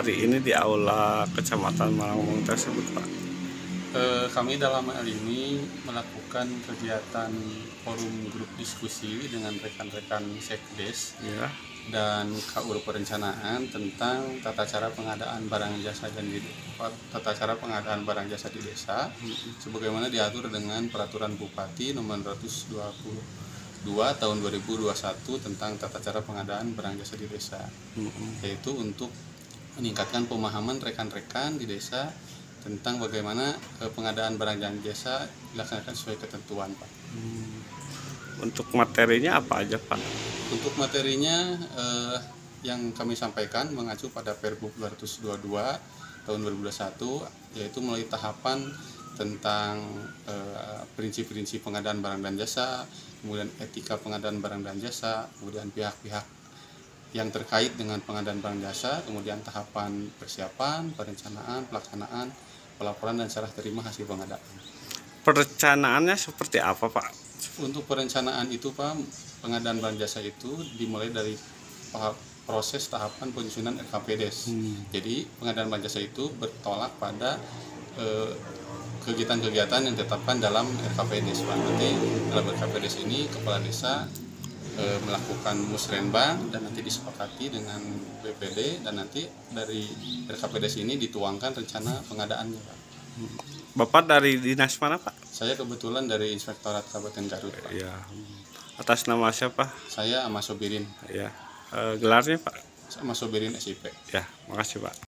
hari ini di aula Kecamatan Malangbong tersebut, Pak? Kami dalam hal ini melakukan kegiatan forum grup diskusi dengan rekan-rekan Sekdes Ya. dan KUR perencanaan tentang tata cara pengadaan barang jasa di desa sebagaimana diatur dengan Peraturan Bupati Nomor 122 Tahun 2021 tentang tata cara pengadaan barang jasa di desa, yaitu untuk meningkatkan pemahaman rekan-rekan di desa tentang bagaimana pengadaan barang dan jasa dilaksanakan sesuai ketentuan, Pak. Untuk materinya apa aja, Pak? Untuk materinya yang kami sampaikan mengacu pada Perbup 222 tahun 2021, yaitu melalui tahapan tentang prinsip-prinsip pengadaan barang dan jasa, kemudian etika pengadaan barang dan jasa, kemudian pihak-pihak yang terkait dengan pengadaan barang jasa, kemudian tahapan persiapan, perencanaan, pelaksanaan, pelaporan dan serah terima hasil pengadaan. Perencanaannya seperti apa, Pak? Untuk perencanaan itu, Pak, pengadaan barang jasa itu dimulai dari proses tahapan penyusunan RKPDes. Jadi pengadaan barang jasa itu bertolak pada kegiatan-kegiatan yang ditetapkan dalam RKPDes, Pak. Nanti dalam RKPDes ini kepala desa melakukan musrenbang dan nanti disepakati dengan BPD, dan nanti dari RKPDes ini dituangkan rencana pengadaannya, Pak. Bapak dari dinas mana, Pak? Saya kebetulan dari Inspektorat Kabupaten Garut, Pak. Ya. Atas nama siapa? Saya Ahmad Sobirin. Ya. Gelarnya, Pak? Ahmad Sobirin SIP. Ya, makasih, Pak.